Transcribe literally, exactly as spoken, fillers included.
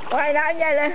ว่ายน้ำใหญ่เลย